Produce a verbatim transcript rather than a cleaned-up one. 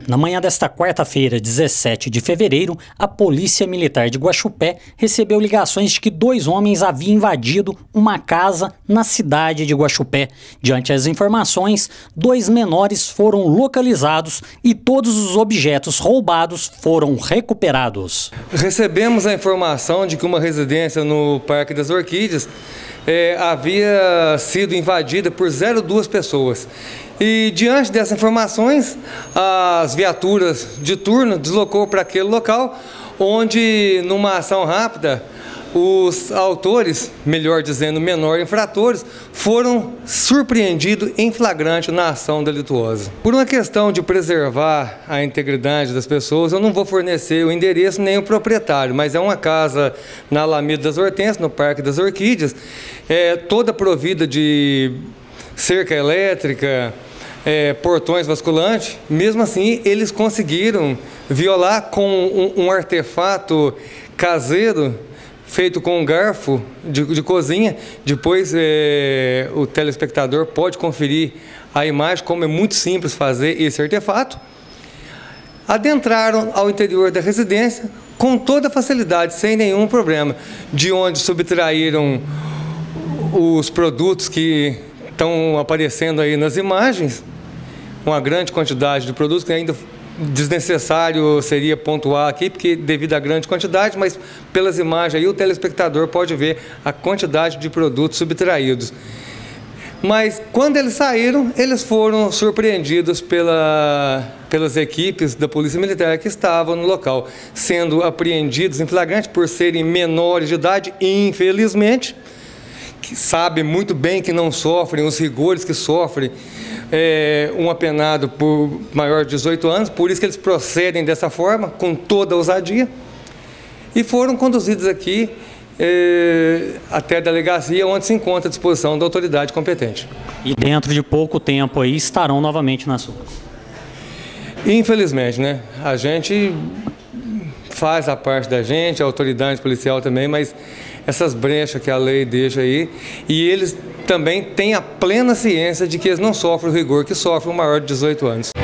Na manhã desta quarta-feira, dezessete de fevereiro, a Polícia Militar de Guaxupé recebeu ligações de que dois homens haviam invadido uma casa na cidade de Guaxupé. Diante das informações, dois menores foram localizados e todos os objetos roubados foram recuperados. Recebemos a informação de que uma residência no Parque das Orquídeas é, havia sido invadida por zero duas pessoas. E diante dessas informações, as viaturas de turno deslocou para aquele local, onde numa ação rápida, os autores, melhor dizendo, menores infratores, foram surpreendidos em flagrante na ação delituosa. Por uma questão de preservar a integridade das pessoas, eu não vou fornecer o endereço nem o proprietário, mas é uma casa na Alameda das Hortênsias, no Parque das Orquídeas, é, toda provida de cerca elétrica, é, portões basculantes. Mesmo assim, eles conseguiram violar com um, um artefato caseiro feito com um garfo de, de cozinha. Depois é, o telespectador pode conferir a imagem, como é muito simples fazer esse artefato. Adentraram ao interior da residência com toda facilidade, sem nenhum problema, de onde subtraíram os produtos que estão aparecendo aí nas imagens, uma grande quantidade de produtos que ainda desnecessário seria pontuar aqui, porque devido à grande quantidade, mas pelas imagens aí o telespectador pode ver a quantidade de produtos subtraídos. Mas quando eles saíram, eles foram surpreendidos pela, pelas equipes da Polícia Militar que estavam no local, sendo apreendidos em flagrante por serem menores de idade, infelizmente, que sabem muito bem que não sofrem os rigores que sofrem é, um apenado por maior de dezoito anos, por isso que eles procedem dessa forma, com toda a ousadia, e foram conduzidos aqui é, até a delegacia, onde se encontra à disposição da autoridade competente. E dentro de pouco tempo aí estarão novamente nas ruas. Infelizmente, né? A gente faz a parte da gente, a autoridade policial também, mas essas brechas que a lei deixa aí, e eles também têm a plena ciência de que eles não sofrem o rigor que sofre um maior de dezoito anos.